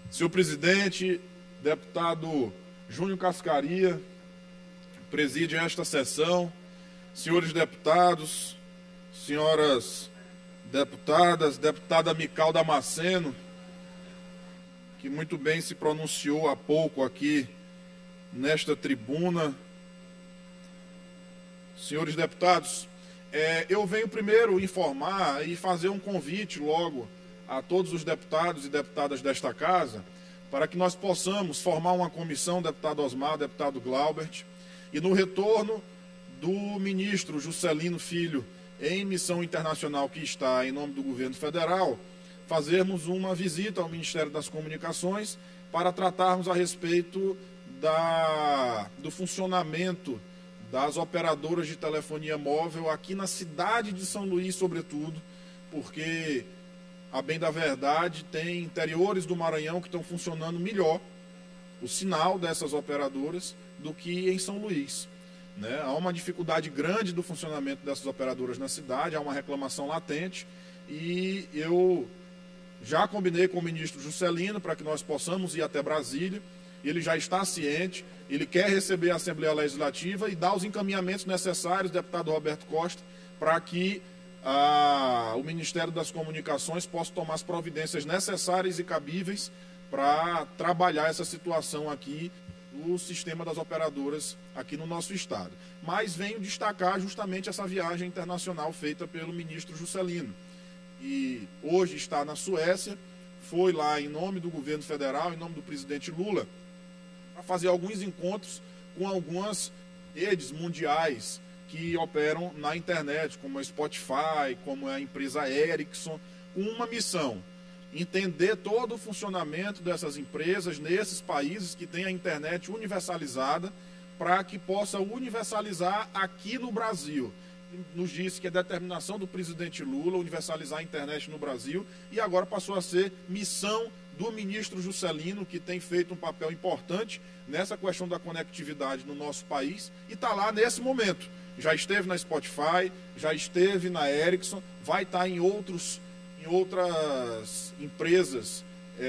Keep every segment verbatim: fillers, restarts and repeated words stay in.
Senhor presidente, deputado Júnior Cascaria, preside esta sessão, senhores deputados, senhoras deputadas, deputada Mical Damasceno, que muito bem se pronunciou há pouco aqui nesta tribuna. Senhores deputados, é, eu venho primeiro informar e fazer um convite logo a todos os deputados e deputadas desta casa, para que nós possamos formar uma comissão, deputado Osmar, deputado Glaubert, e no retorno do ministro Juscelino Filho, em missão internacional que está em nome do governo federal, fazermos uma visita ao Ministério das Comunicações para tratarmos a respeito da, do funcionamento das operadoras de telefonia móvel aqui na cidade de São Luís, sobretudo, porque, a bem da verdade, tem interiores do Maranhão que estão funcionando melhor, o sinal dessas operadoras, do que em São Luís. Né? Há uma dificuldade grande do funcionamento dessas operadoras na cidade, há uma reclamação latente, e eu já combinei com o ministro Juscelino para que nós possamos ir até Brasília. Ele já está ciente, ele quer receber a Assembleia Legislativa e dar os encaminhamentos necessários, deputado Roberto Costa, para que ah, o Ministério das Comunicações possa tomar as providências necessárias e cabíveis para trabalhar essa situação aqui no sistema das operadoras aqui no nosso estado. Mas venho destacar justamente essa viagem internacional feita pelo ministro Juscelino, e hoje está na Suécia, foi lá em nome do governo federal, em nome do presidente Lula, para fazer alguns encontros com algumas redes mundiais que operam na internet, como a Spotify, como a empresa Ericsson, com uma missão: entender todo o funcionamento dessas empresas nesses países que têm a internet universalizada, para que possa universalizar aqui no Brasil. Nos disse que é determinação do presidente Lula universalizar a internet no Brasil, e agora passou a ser missão do ministro Juscelino, que tem feito um papel importante nessa questão da conectividade no nosso país, e está lá nesse momento. Já esteve na Spotify, já esteve na Ericsson, vai estar em, outros, em outras empresas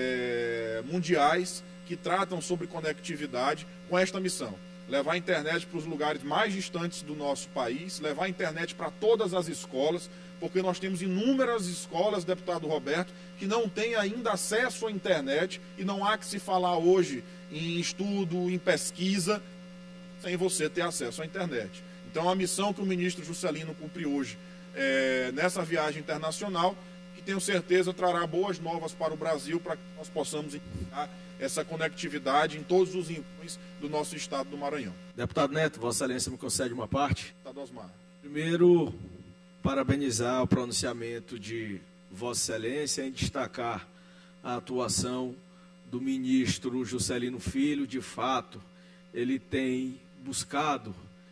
é, mundiais que tratam sobre conectividade com esta missão: levar a internet para os lugares mais distantes do nosso país, levar a internet para todas as escolas, porque nós temos inúmeras escolas, deputado Roberto, que não têm ainda acesso à internet, e não há que se falar hoje em estudo, em pesquisa, sem você ter acesso à internet. Então, a missão que o ministro Juscelino cumpre hoje é, nessa viagem internacional, que tenho certeza trará boas novas para o Brasil, para que nós possamos encontrar essa conectividade em todos os rincões do nosso estado do Maranhão. Deputado Neto, Vossa Excelência me concede uma parte? Deputado Osmar. Primeiro, parabenizar o pronunciamento de Vossa Excelência em destacar a atuação do ministro Juscelino Filho. De fato, ele tem buscado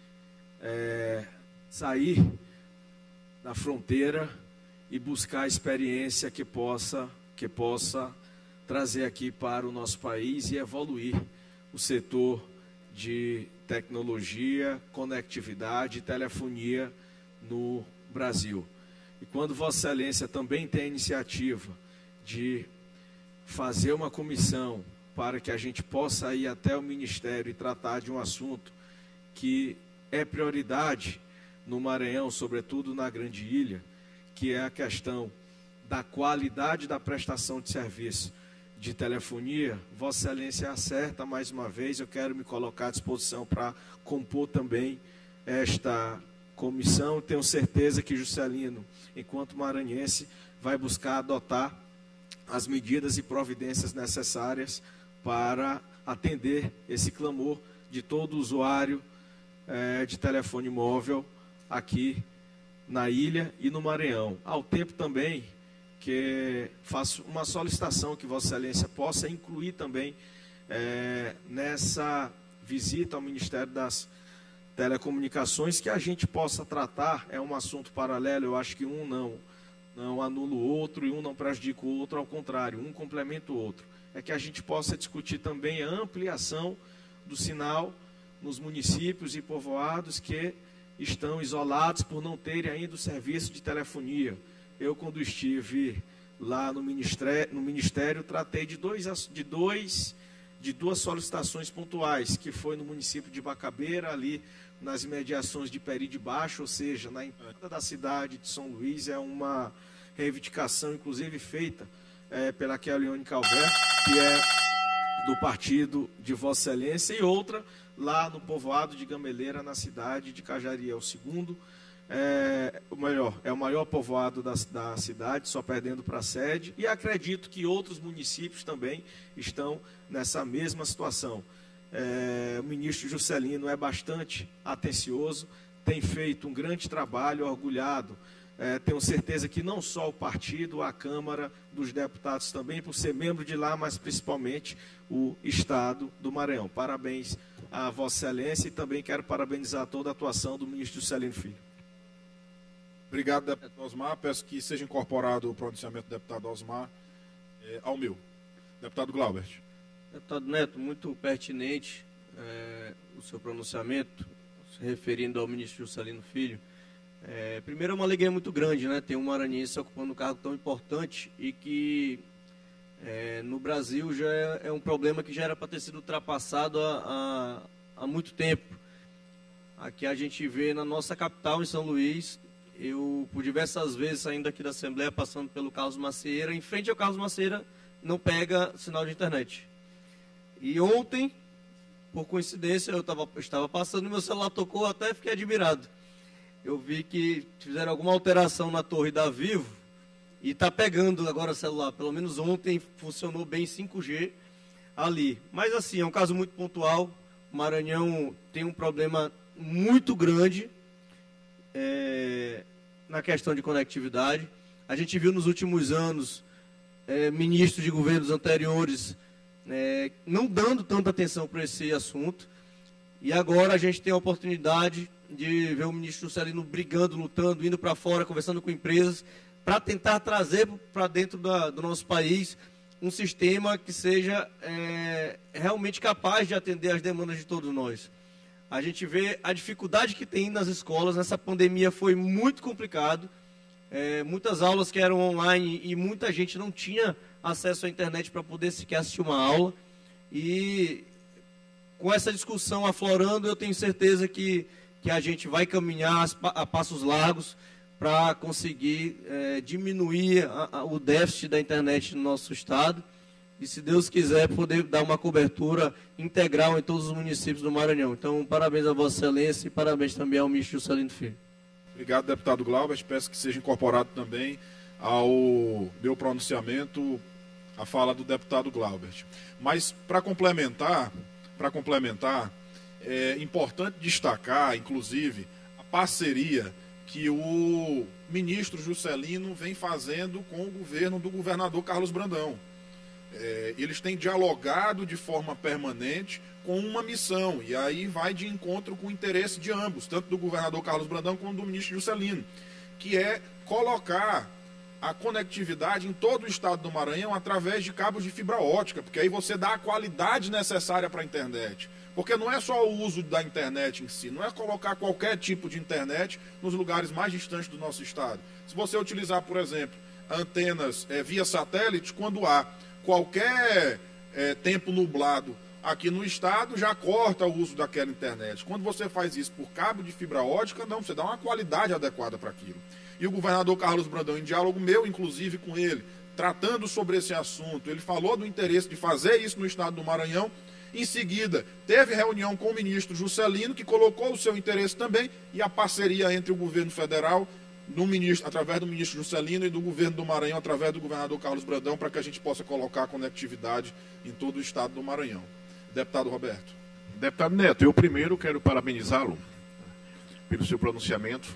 é, sair da fronteira e buscar a experiência que possa, que possa trazer aqui para o nosso país e evoluir o setor de tecnologia, conectividade e telefonia no Brasil. E quando Vossa Excelência também tem a iniciativa de fazer uma comissão para que a gente possa ir até o Ministério e tratar de um assunto que é prioridade no Maranhão, sobretudo na Grande Ilha, que é a questão da qualidade da prestação de serviço de telefonia, Vossa Excelência acerta mais uma vez. Eu quero me colocar à disposição para compor também esta comissão. Tenho certeza que Juscelino, enquanto maranhense, vai buscar adotar as medidas e providências necessárias para atender esse clamor de todo usuário é, de telefone móvel aqui na ilha e no Maranhão. Ao tempo também que faço uma solicitação que Vossa Excelência possa incluir também é, nessa visita ao Ministério das Telecomunicações, que a gente possa tratar, é um assunto paralelo, eu acho que um não, não anula o outro e um não prejudica o outro, ao contrário, um complementa o outro. É que a gente possa discutir também a ampliação do sinal nos municípios e povoados que estão isolados por não terem ainda o serviço de telefonia. Eu, quando estive lá no ministério, no ministério tratei de, dois, de, dois, de duas solicitações pontuais, que foi no município de Bacabeira, ali nas imediações de Peri de Baixo, ou seja, na entrada da cidade de São Luís. É uma reivindicação, inclusive, feita é, pela Kelione Calvé, que é do partido de Vossa Excelência, e outra lá no povoado de Gameleira, na cidade de Cajari. É o segundo, é, o melhor, é o maior povoado da, da cidade, só perdendo para a sede, e acredito que outros municípios também estão nessa mesma situação. É, o ministro Juscelino é bastante atencioso, tem feito um grande trabalho, orgulhado. É, tenho certeza que não só o partido, a Câmara dos Deputados também, por ser membro de lá, mas principalmente o Estado do Maranhão. Parabéns a Vossa Excelência, e também quero parabenizar toda a atuação do ministro Juscelino Filho. Obrigado, deputado Osmar. Peço que seja incorporado o pronunciamento do deputado Osmar é, ao meu. Deputado Glaubert. Deputado Neto, muito pertinente é, o seu pronunciamento, se referindo ao ministro Juscelino Filho. É, primeiro, é uma alegria muito grande, né? Ter um maranhense ocupando um cargo tão importante e que é, no Brasil já é, é um problema que já era para ter sido ultrapassado há, há, há muito tempo. Aqui a gente vê na nossa capital, em São Luís, eu por diversas vezes saindo aqui da Assembleia, passando pelo Carlos Macieira, em frente ao Carlos Macieira não pega sinal de internet. E ontem, por coincidência, eu tava, estava passando e meu celular tocou, até fiquei admirado. Eu vi que fizeram alguma alteração na torre da Vivo e está pegando agora o celular. Pelo menos ontem funcionou bem cinco G ali. Mas assim, é um caso muito pontual. O Maranhão tem um problema muito grande é, na questão de conectividade. A gente viu nos últimos anos é, ministros de governos anteriores é, não dando tanta atenção para esse assunto. E agora a gente tem a oportunidade de ver o ministro Juscelino brigando, lutando, indo para fora, conversando com empresas, para tentar trazer para dentro da, do nosso país um sistema que seja é, realmente capaz de atender às demandas de todos nós. A gente vê a dificuldade que tem nas escolas. Nessa pandemia foi muito complicado, é, muitas aulas que eram online e muita gente não tinha acesso à internet para poder sequer assistir uma aula. E com essa discussão aflorando, eu tenho certeza que que a gente vai caminhar a passos largos para conseguir é, diminuir a, a, o déficit da internet no nosso estado e, se Deus quiser, poder dar uma cobertura integral em todos os municípios do Maranhão. Então, parabéns a Vossa Excelência e parabéns também ao ministro Juscelino Filho. Obrigado, deputado Glaubert. Peço que seja incorporado também ao meu pronunciamento a fala do deputado Glaubert. Mas, para complementar, para complementar, é importante destacar, inclusive, a parceria que o ministro Juscelino vem fazendo com o governo do governador Carlos Brandão. É, eles têm dialogado de forma permanente com uma missão, e aí vai de encontro com o interesse de ambos, tanto do governador Carlos Brandão quanto do ministro Juscelino, que é colocar a conectividade em todo o estado do Maranhão através de cabos de fibra ótica, porque aí você dá a qualidade necessária para a internet. Porque não é só o uso da internet em si, não é colocar qualquer tipo de internet nos lugares mais distantes do nosso estado. Se você utilizar, por exemplo, antenas é, via satélite, quando há qualquer é, tempo nublado aqui no estado, já corta o uso daquela internet. Quando você faz isso por cabo de fibra ótica, não, você dá uma qualidade adequada para aquilo. E o governador Carlos Brandão, em diálogo meu, inclusive, com ele, tratando sobre esse assunto, ele falou do interesse de fazer isso no estado do Maranhão. Em seguida, teve reunião com o ministro Juscelino, que colocou o seu interesse também, e a parceria entre o governo federal, no ministro, através do ministro Juscelino, e do governo do Maranhão, através do governador Carlos Brandão, para que a gente possa colocar a conectividade em todo o estado do Maranhão. Deputado Roberto. Deputado Neto, eu primeiro quero parabenizá-lo pelo seu pronunciamento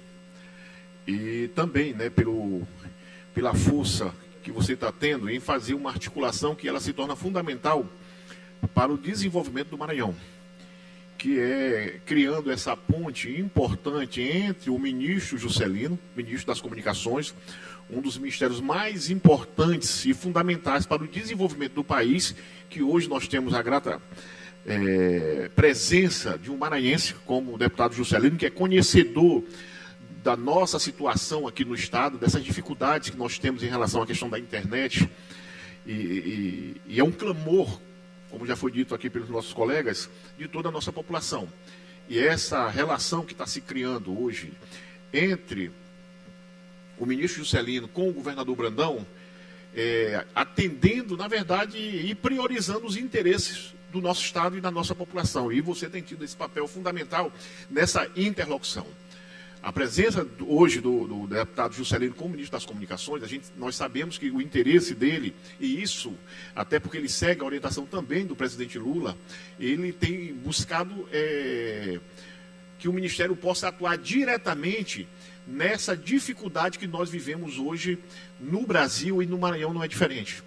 e também, né, pelo, pela força que você está tendo em fazer uma articulação que ela se torna fundamental para o desenvolvimento do Maranhão, que é criando essa ponte importante entre o ministro Juscelino, ministro das Comunicações, um dos ministérios mais importantes e fundamentais para o desenvolvimento do país, que hoje nós temos a grata é, presença de um maranhense, como o deputado Juscelino, que é conhecedor da nossa situação aqui no Estado, dessas dificuldades que nós temos em relação à questão da internet, e, e, e é um clamor, como já foi dito aqui pelos nossos colegas, de toda a nossa população. E essa relação que está se criando hoje entre o ministro Juscelino com o governador Brandão, é, atendendo, na verdade, e priorizando os interesses do nosso Estado e da nossa população. E você tem tido esse papel fundamental nessa interlocução. A presença hoje do, do deputado Juscelino como ministro das Comunicações, a gente, nós sabemos que o interesse dele, e isso, até porque ele segue a orientação também do presidente Lula, ele tem buscado é, que o Ministério possa atuar diretamente nessa dificuldade que nós vivemos hoje no Brasil, e no Maranhão não é diferente.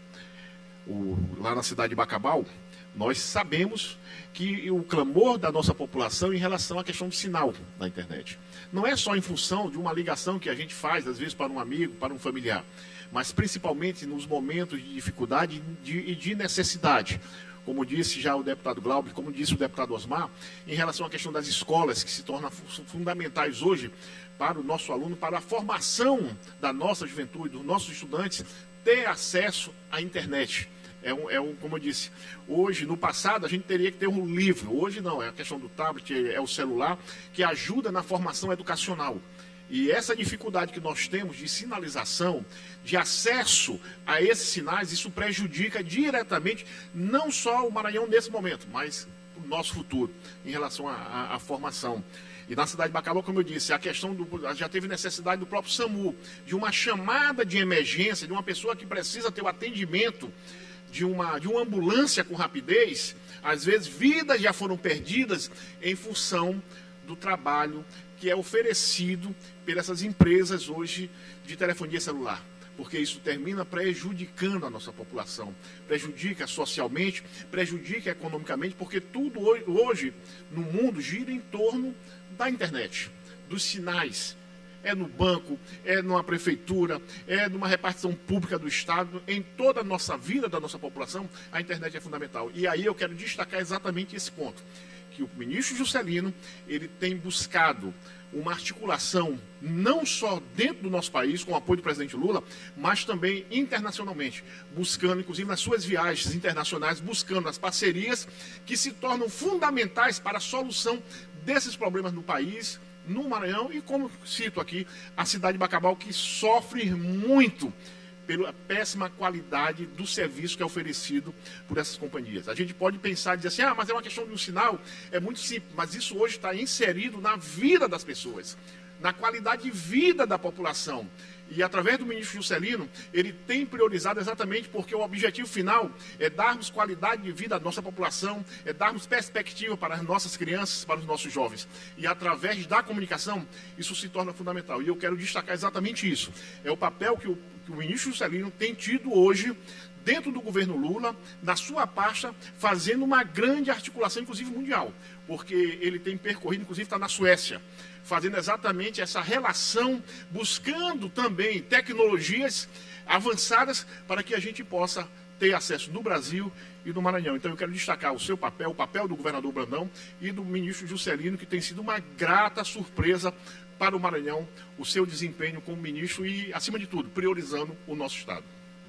O, lá na cidade de Bacabal, nós sabemos que o clamor da nossa população em relação à questão do sinal da internet não é só em função de uma ligação que a gente faz, às vezes, para um amigo, para um familiar, mas principalmente nos momentos de dificuldade e de, de necessidade. Como disse já o deputado Glauber, como disse o deputado Osmar, em relação à questão das escolas, que se tornam fundamentais hoje para o nosso aluno, para a formação da nossa juventude, dos nossos estudantes, ter acesso à internet. É um, é um, como eu disse, hoje, no passado, a gente teria que ter um livro. Hoje não, é a questão do tablet, é o celular, que ajuda na formação educacional. E essa dificuldade que nós temos de sinalização, de acesso a esses sinais, isso prejudica diretamente, não só o Maranhão nesse momento, mas o nosso futuro, em relação à formação. E na cidade de Bacabal, como eu disse, a questão do, já teve necessidade do próprio SAMU, de uma chamada de emergência, de uma pessoa que precisa ter o atendimento de uma, de uma ambulância com rapidez. Às vezes vidas já foram perdidas em função do trabalho que é oferecido por essas empresas hoje de telefonia celular, porque isso termina prejudicando a nossa população, prejudica socialmente, prejudica economicamente, porque tudo hoje no mundo gira em torno da internet, dos sinais. É no banco, é numa prefeitura, é numa repartição pública do Estado, em toda a nossa vida da nossa população, a internet é fundamental. E aí eu quero destacar exatamente esse ponto, que o ministro Juscelino, ele tem buscado uma articulação não só dentro do nosso país, com o apoio do presidente Lula, mas também internacionalmente, buscando, inclusive nas suas viagens internacionais, buscando as parcerias que se tornam fundamentais para a solução desses problemas no país, no Maranhão, e como cito aqui, a cidade de Bacabal, que sofre muito pela péssima qualidade do serviço que é oferecido por essas companhias. A gente pode pensar e dizer assim, ah, mas é uma questão de um sinal, é muito simples, mas isso hoje está inserido na vida das pessoas, na qualidade de vida da população. E através do ministro Juscelino, ele tem priorizado exatamente porque o objetivo final é darmos qualidade de vida à nossa população, é darmos perspectiva para as nossas crianças, para os nossos jovens. E através da comunicação, isso se torna fundamental. E eu quero destacar exatamente isso. É o papel que o, que o ministro Juscelino tem tido hoje dentro do governo Lula, na sua pasta, fazendo uma grande articulação, inclusive mundial, porque ele tem percorrido, inclusive está na Suécia, fazendo exatamente essa relação, buscando também tecnologias avançadas para que a gente possa ter acesso no Brasil e no Maranhão. Então eu quero destacar o seu papel, o papel do governador Brandão e do ministro Juscelino, que tem sido uma grata surpresa para o Maranhão, o seu desempenho como ministro e, acima de tudo, priorizando o nosso Estado.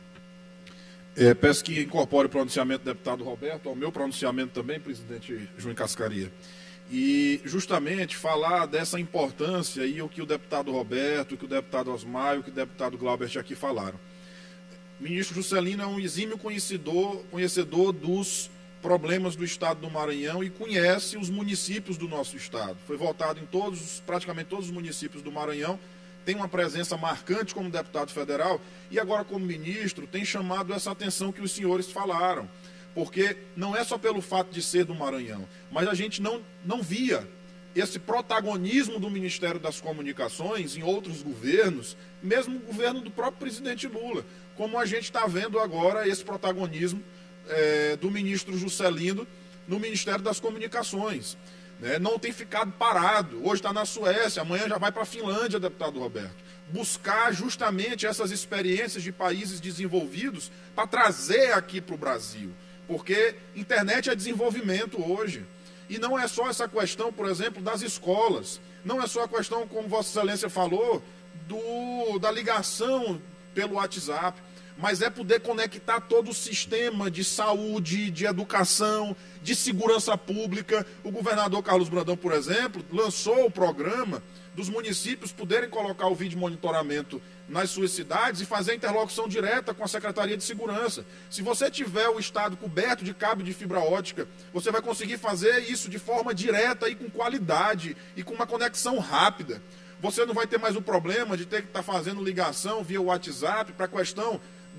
É, peço que incorpore o pronunciamento do deputado Roberto, ao meu pronunciamento também, presidente João Cascaria. E justamente falar dessa importância e o que o deputado Roberto, o que o deputado Osmar, o que o deputado Glauber aqui falaram. O ministro Juscelino é um exímio conhecedor, conhecedor dos problemas do estado do Maranhão e conhece os municípios do nosso estado. Foi votado em todos, praticamente todos os municípios do Maranhão, tem uma presença marcante como deputado federal e agora como ministro tem chamado essa atenção que os senhores falaram. Porque não é só pelo fato de ser do Maranhão, mas a gente não, não via esse protagonismo do Ministério das Comunicações em outros governos, mesmo o governo do próprio presidente Lula, como a gente está vendo agora esse protagonismo é, do ministro Juscelino no Ministério das Comunicações. Né? Não tem ficado parado, hoje está na Suécia, amanhã já vai para a Finlândia, deputado Roberto. Buscar justamente essas experiências de países desenvolvidos para trazer aqui para o Brasil. Porque internet é desenvolvimento hoje. E não é só essa questão, por exemplo, das escolas. Não é só a questão, como Vossa Excelência falou, do, da ligação pelo WhatsApp, mas é poder conectar todo o sistema de saúde, de educação, de segurança pública. O governador Carlos Brandão, por exemplo, lançou o programa dos municípios poderem colocar o vídeo monitoramento nas suas cidades e fazer interlocução direta com a Secretaria de Segurança. Se você tiver o estado coberto de cabo de fibra ótica, você vai conseguir fazer isso de forma direta e com qualidade e com uma conexão rápida. Você não vai ter mais o problema de ter que estar fazendo ligação via WhatsApp para a questão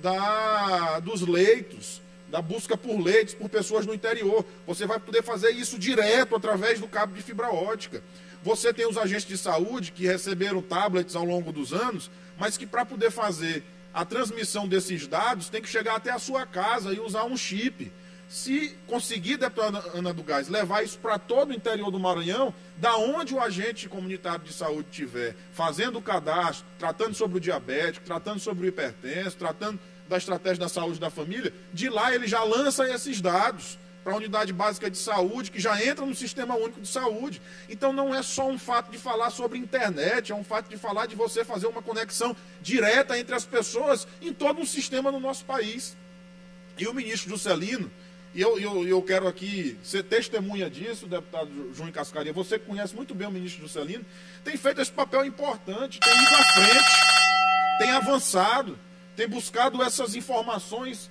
da, dos leitos, da busca por leitos por pessoas no interior. Você vai poder fazer isso direto através do cabo de fibra ótica. Você tem os agentes de saúde que receberam tablets ao longo dos anos, mas que para poder fazer a transmissão desses dados tem que chegar até a sua casa e usar um chip. Se conseguir, deputada Ana do Gás, levar isso para todo o interior do Maranhão, da onde o agente comunitário de saúde estiver fazendo o cadastro, tratando sobre o diabético, tratando sobre o hipertenso, tratando da estratégia da saúde da família, de lá ele já lança esses dados para a unidade básica de saúde, que já entra no Sistema Único de Saúde. Então não é só um fato de falar sobre internet, é um fato de falar de você fazer uma conexão direta entre as pessoas em todo um sistema no nosso país. E o ministro Juscelino, e eu, eu, eu quero aqui ser testemunha disso, deputado Júnior Cascaria, você que conhece muito bem o ministro Juscelino, tem feito esse papel importante, tem ido à frente, tem avançado, tem buscado essas informações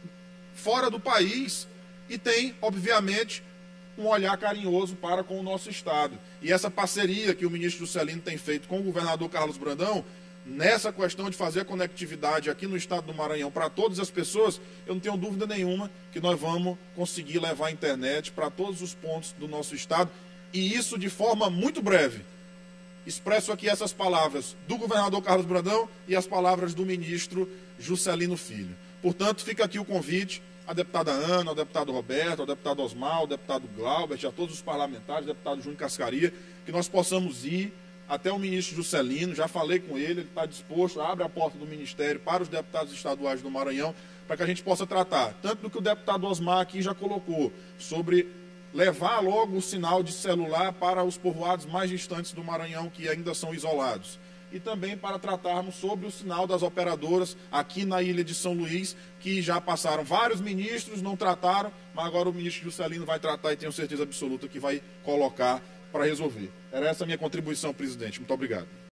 fora do país e tem, obviamente, um olhar carinhoso para com o nosso Estado. E essa parceria que o ministro Juscelino tem feito com o governador Carlos Brandão, nessa questão de fazer a conectividade aqui no estado do Maranhão para todas as pessoas, eu não tenho dúvida nenhuma que nós vamos conseguir levar a internet para todos os pontos do nosso estado, e isso de forma muito breve. Expresso aqui essas palavras do governador Carlos Brandão e as palavras do ministro Juscelino Filho. Portanto, fica aqui o convite à deputada Ana, ao deputado Roberto, ao deputado Osmar, ao deputado Glaubert, a todos os parlamentares, ao deputado Júnior Cascaria, que nós possamos ir até o ministro Juscelino. Já falei com ele, ele está disposto, abre a porta do ministério para os deputados estaduais do Maranhão, para que a gente possa tratar, tanto do que o deputado Osmar aqui já colocou, sobre levar logo o sinal de celular para os povoados mais distantes do Maranhão, que ainda são isolados. E também para tratarmos sobre o sinal das operadoras aqui na ilha de São Luís, que já passaram vários ministros, não trataram, mas agora o ministro Juscelino vai tratar e tenho certeza absoluta que vai colocar para resolver. Era essa a minha contribuição, presidente. Muito obrigado.